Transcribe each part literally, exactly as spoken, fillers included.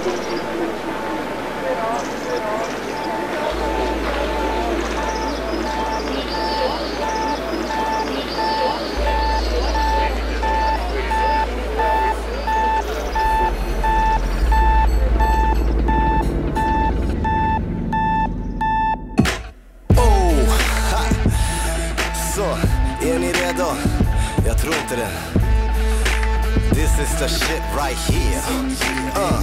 Är ni redo? Jag tror inte det. This is the shit right here. uh.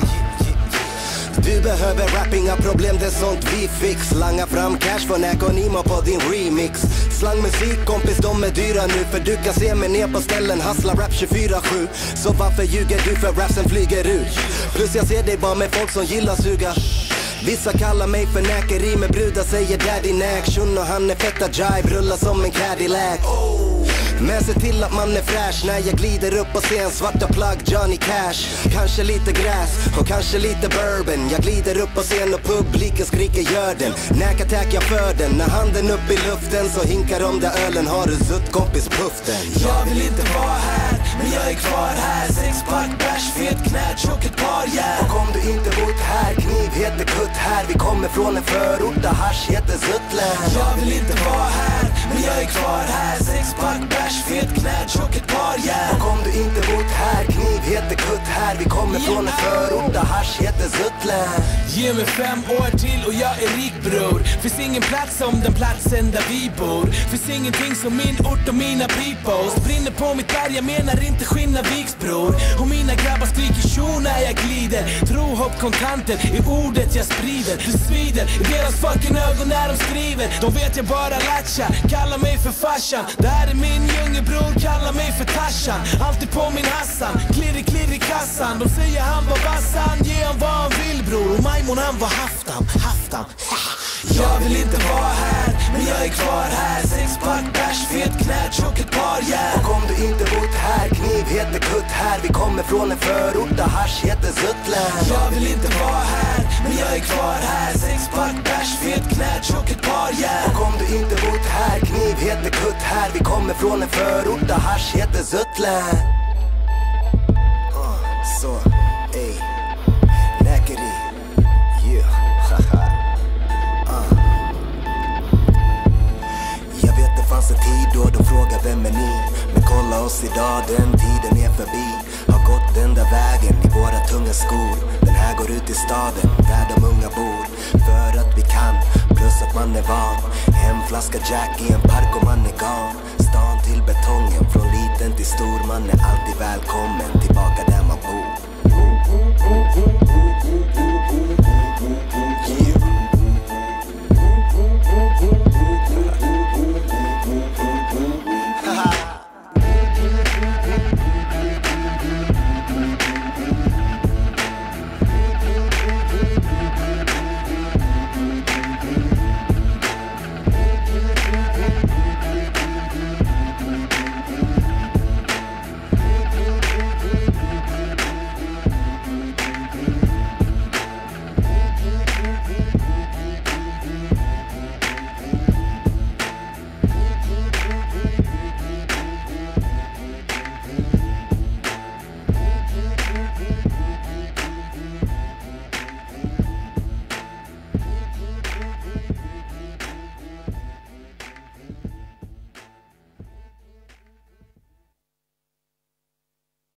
Du behöver rapping, inga problem, det är sånt vi fix. Slanga fram cash för Nakonima på din remix. Slangmusik kompis, de är dyra nu. För du kan se mig ner på ställen, hassla rap tjugofyra sju. Så varför ljuger du för rapsen flyger ut? Plus jag ser dig bara med folk som gillar suga. Vissa kallar mig för näkeri, med brudar säger daddy nack. Shun och han är fetta jive, rullar som en Cadillac. Men se till att man är fräsch när jag glider upp på scen. Svarta plagg, Johnny Cash. Kanske lite gräs och kanske lite bourbon. Jag glider upp på scen och publiken skriker gör den. Näck attack jag för den. När handen upp i luften så hinkar de där ölen. Har du sutt kompis pufften? Jag vill inte vara här, men jag är kvar här. Sexpack, bärs, fet knät, tjock ett par järn. Och om du inte bott här, kniv heter kutt här. Vi kommer från en förort där hasch heter Zuttland. Jag vill inte vara här, men jag är kvar här. Sexpack, bärs, fet knät, tjock ett par järn. Och om du inte bott här, kniv heter kutt här. Vi kommer från en förort där hasch heter Zuttland. Ge mig fem år till och jag är rik bror. Finns ingen plats som den platsen där vi bor. Finns ingenting som min ort och mina peoples. Brinner på mitt berg, jag menar inte Skinnarviks bror. Och mina grabbar skriker tjo när jag glider. Tro, hopp, kontanter i ordet jag sprider. Det svider i deras fucking ögon när de skriver. De vet jag bara latcha, kallar mig för farsan. Det här är min djungelbror, kallar mig för Tarzan. Alltid på min Hassan, klirr i klirr i kassan. De säger han var vassan, ge han vad han vill bror. Och Maimon han var haftan, haftan. Jag vill inte vara här, men jag är kvar här. Sexpack, bärs, fet knät, tjock ett par järn. Och om du inte bott här, kniv heter kutt här. Vi kommer från en förort där hasch heter Zuttland. Jag vill inte vara här, men jag är kvar här. Sexpack, bärs, fet knät, tjock ett par järn. Och om du inte bott här, kniv heter kutt här. Vi kommer från en förort där hasch heter Zuttland. uh, Så, ey, näkeri, yeah, haha. uh. Jag vet det fanns en tid då de frågade vem är ni. Men kolla oss idag, den tiden är förbi. Har gått den där vägen i våra tunga skor. Den här går ut i staden, där de unga bor. För att vi kan, plus att man är van. En flaska Jack i en park och man är gone. Stan till betongen, från liten till stor. Man är alltid välkommen tillbaka där man bor.